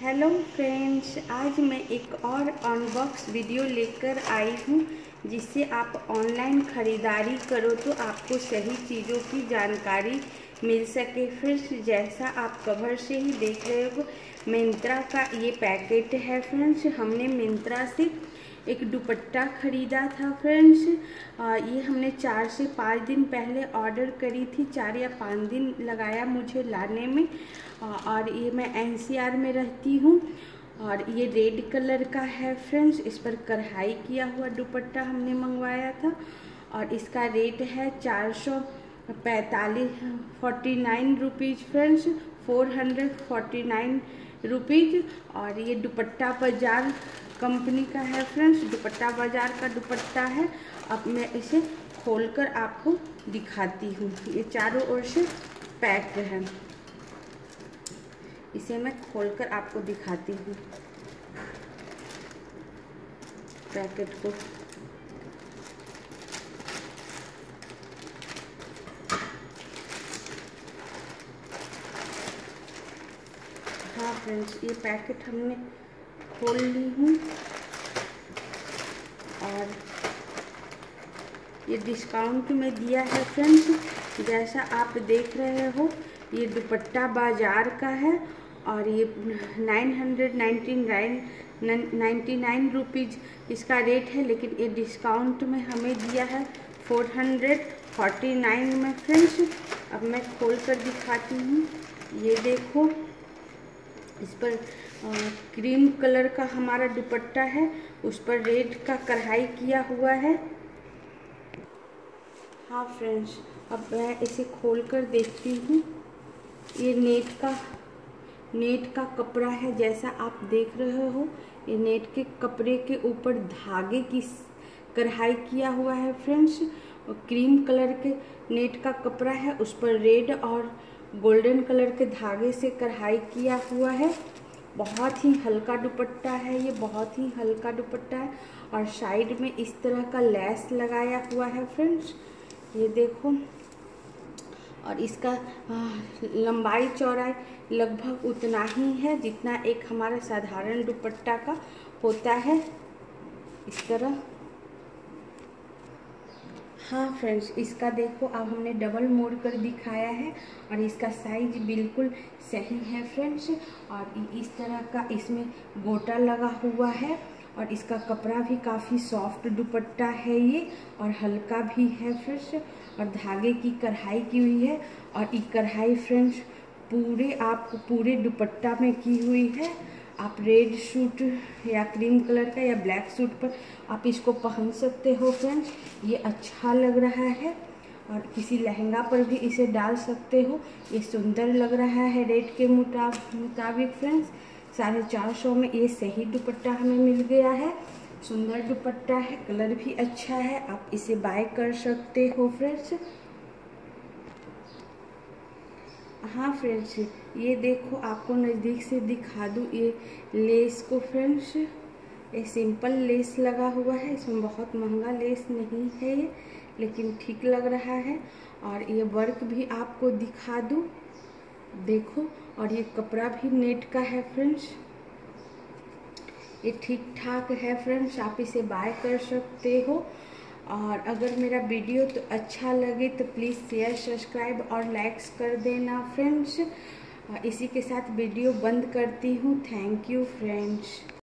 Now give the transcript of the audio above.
Hello friends, आज मैं एक और अनबॉक्स वीडियो लेकर आई हूँ जिससे आप ऑनलाइन ख़रीदारी करो तो आपको सही चीज़ों की जानकारी मिल सके। फ्रेंड्स, जैसा आप कवर से ही देख रहे हो, मिंत्रा का ये पैकेट है। फ्रेंड्स, हमने मिंत्रा से एक दुपट्टा ख़रीदा था। फ्रेंड्स, ये हमने 4 से 5 दिन पहले ऑर्डर करी थी। 4 या 5 दिन लगाया मुझे लाने में। और ये मैं NCR में रहती हूँ और ये रेड कलर का है। फ्रेंड्स, इस पर कढ़ाई किया हुआ दुपट्टा हमने मंगवाया था और इसका रेट है 449 रुपीज़। Friends, 449 rupees. और ये दुपट्टा बाजार कंपनी का है। फ्रेंड्स, दुपट्टा बाजार का दुपट्टा है। अब मैं इसे खोलकर आपको दिखाती हूँ। ये चारों ओर से पैक है। इसे मैं खोलकर आपको दिखाती हूँ पैकेट को। हाँ फ्रेंड्स, ये पैकेट हमने खोल ली हूँ और ये डिस्काउंट में दिया है। फ्रेंड्स, जैसा आप देख रहे हो, ये दुपट्टा बाजार का है और ये 999 रुपीज़ इसका रेट है, लेकिन ये डिस्काउंट में हमें दिया है 449 में। फ्रेंड्स, अब मैं खोल कर दिखाती हूँ। ये देखो, इस पर क्रीम कलर का हमारा दुपट्टा है, उस पर रेड का कढ़ाई किया हुआ है। हाँ फ्रेंड्स, अब मैं इसे खोल कर देखती हूँ। ये नेट का कपड़ा है। जैसा आप देख रहे हो, ये नेट के कपड़े के ऊपर धागे की कढ़ाई किया हुआ है। फ्रेंड्स, और क्रीम कलर के नेट का कपड़ा है, उस पर रेड और गोल्डन कलर के धागे से कढ़ाई किया हुआ है। बहुत ही हल्का दुपट्टा है, ये बहुत ही हल्का दुपट्टा है। और साइड में इस तरह का लेस लगाया हुआ है। फ्रेंड्स, ये देखो, और इसका लंबाई चौड़ाई लगभग उतना ही है जितना एक हमारा साधारण दुपट्टा का होता है, इस तरह। हाँ फ्रेंड्स, इसका देखो, अब हमने डबल मोड़ कर दिखाया है और इसका साइज बिल्कुल सही है। फ्रेंड्स, और इस तरह का इसमें गोटा लगा हुआ है और इसका कपड़ा भी काफ़ी सॉफ्ट दुपट्टा है ये, और हल्का भी है। फ्रेंड्स, और धागे की कढ़ाई की हुई है और ये कढ़ाई फ्रेंड्स पूरे दुपट्टा में की हुई है। आप रेड सूट या क्रीम कलर का या ब्लैक सूट पर आप इसको पहन सकते हो। फ्रेंड्स, ये अच्छा लग रहा है और किसी लहंगा पर भी इसे डाल सकते हो। ये सुंदर लग रहा है रेट के मुताबिक। फ्रेंड्स, 450 में ये सही दुपट्टा हमें मिल गया है। सुंदर दुपट्टा है, कलर भी अच्छा है, आप इसे बाय कर सकते हो। फ्रेंड्स, हाँ फ्रेंड्स, ये देखो, आपको नज़दीक से दिखा दूँ ये लेस को। फ्रेंड्स, ये सिंपल लेस लगा हुआ है, इसमें बहुत महंगा लेस नहीं है ये, लेकिन ठीक लग रहा है। और ये वर्क भी आपको दिखा दूँ, देखो, और ये कपड़ा भी नेट का है। फ्रेंड्स, ये ठीक ठाक है। फ्रेंड्स, आप इसे बाय कर सकते हो। और अगर मेरा वीडियो तो अच्छा लगे तो प्लीज़ शेयर, सब्सक्राइब और लाइक्स कर देना। फ्रेंड्स, इसी के साथ वीडियो बंद करती हूँ। Thank you friends.